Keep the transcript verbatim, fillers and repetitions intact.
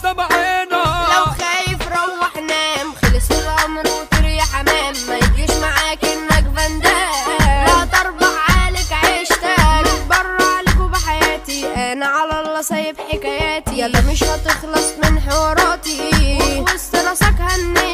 طبعنا. لو خايف روح نام، خلص الامر وطير يا حمام، ما يجيش معاك انك فندام. لا تربح عليك عيشتك، بره عليك وبحياتي، انا على الله سايب حكاياتي، يلا مش هتخلص من حواراتي، وفي وسط راسك هني